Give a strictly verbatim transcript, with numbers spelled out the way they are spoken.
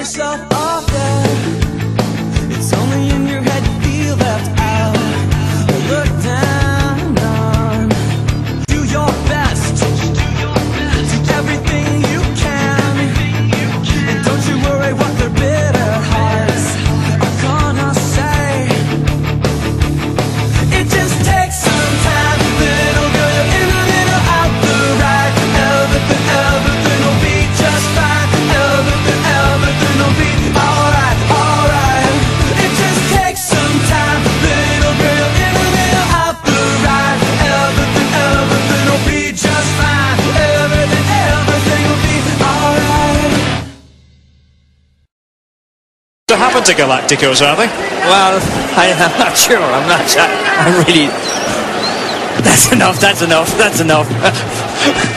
yourself off there. It's only in your head you feel left out. Look down on. Do your best. Do everything you can. And don't you worry what their bitter hearts are gonna say. It just takes some time, little girl. You're in a little out the right. Everything, everything will be just fine. Everything, everything will be alright, alright. It just takes some time, little girl. You're in a little out the right. Everything, everything will be just fine. Everything, everything will be alright. What happened to Galacticos, are they? Well, I, I'm not sure. I'm not sure. I'm really... That's enough, that's enough, that's enough.